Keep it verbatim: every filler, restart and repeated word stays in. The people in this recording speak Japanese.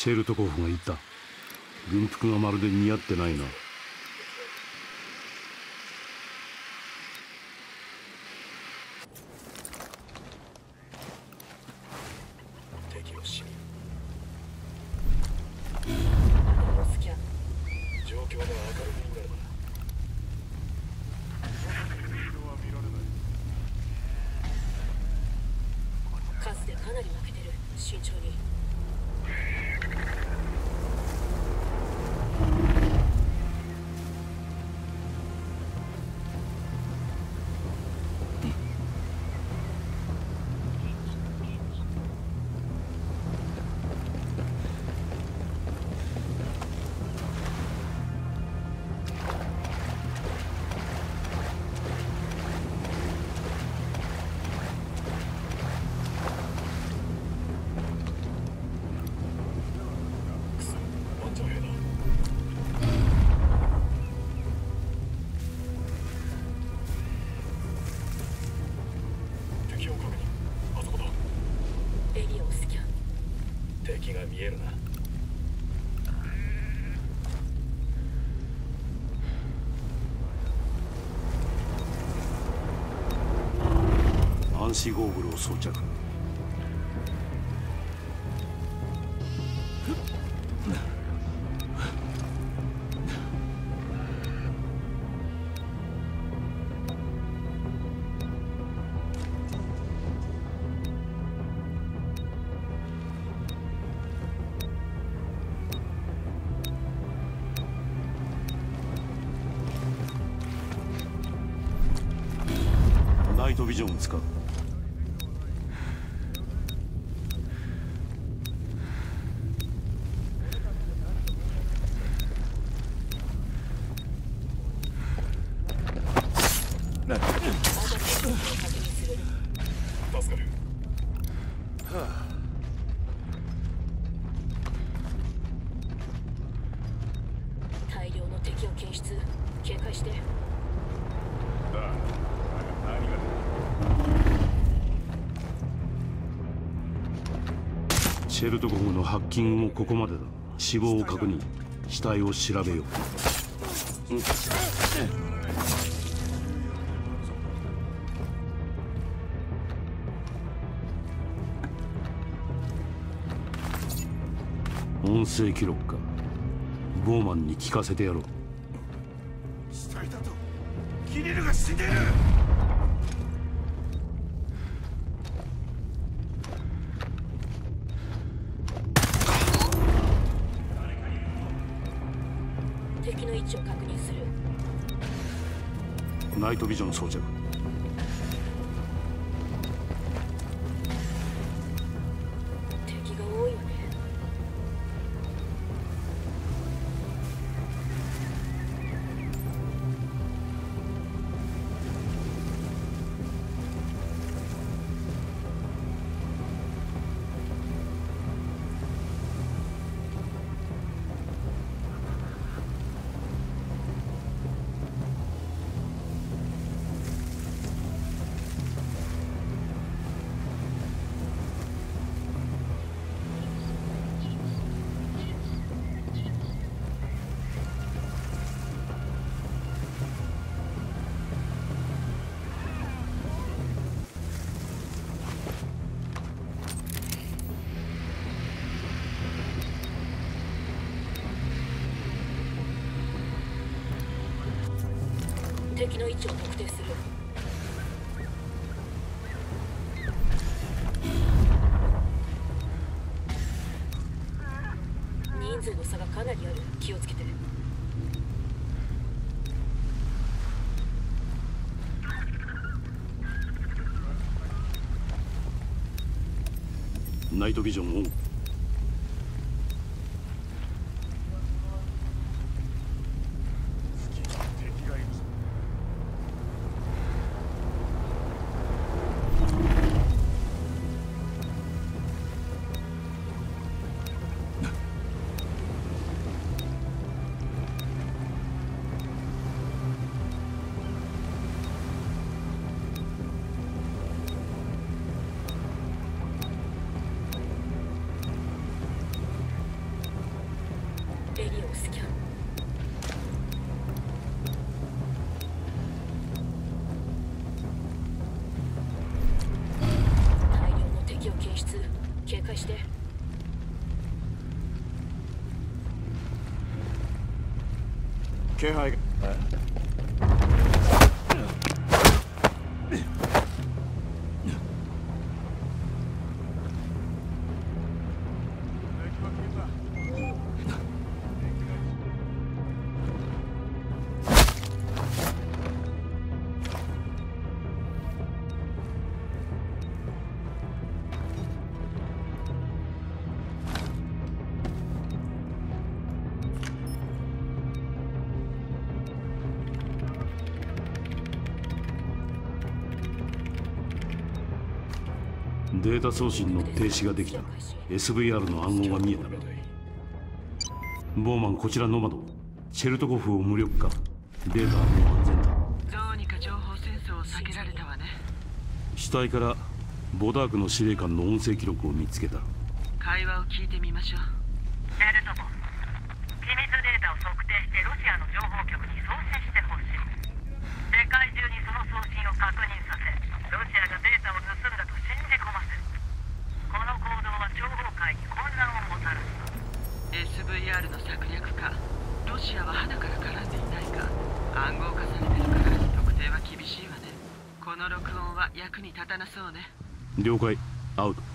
チェルトコフが言った。軍服がまるで似合ってないな。 敵を知る。 スキャン。 状況が明るくになれば。 数でかなり負けてる。慎重に。 敵が見えるな。 暗視ゴーグルを装着。ナイトビジョンを使う。 助かる。 大量の敵を検出。警戒して。 だが何がチェルトコフのハッキングもここまでだ。死亡を確認。死体を調べよう。音声記録か。ボーマンに聞かせてやろう。 死体だとキリルが死んでいる。 敵の位置を確認する。 ナイトビジョン装着。 敵が多いよね。敵の位置を特定する。人数の差がかなりある。気をつけて。 ナイトビジョンオン。 エリアをスキャン。大量の敵を検出。警戒して。 気配が。 データ送信の停止ができた。 エスブイアール の暗号が見えた。ボーマン、こちらノマド。チェルトコフを無力化。データはもう安全だ。 どうにか情報戦争を避けられたわね。 死体からボダークの司令官の音声記録を見つけた。 会話を聞いてみましょう。 チェルトコフ、機密データを測定してロシアの情報局に送信してほしい。世界中にその送信を確認させ、ロシアがデータを盗んだと信じ込ませる。この行動は諜報界に混乱をもたらす。 エスブイアール の策略か。ロシアは鼻から絡んでいないか。暗号化されてるから特定は厳しいわね。この録音は役に立たなそうね。 了解。アウト。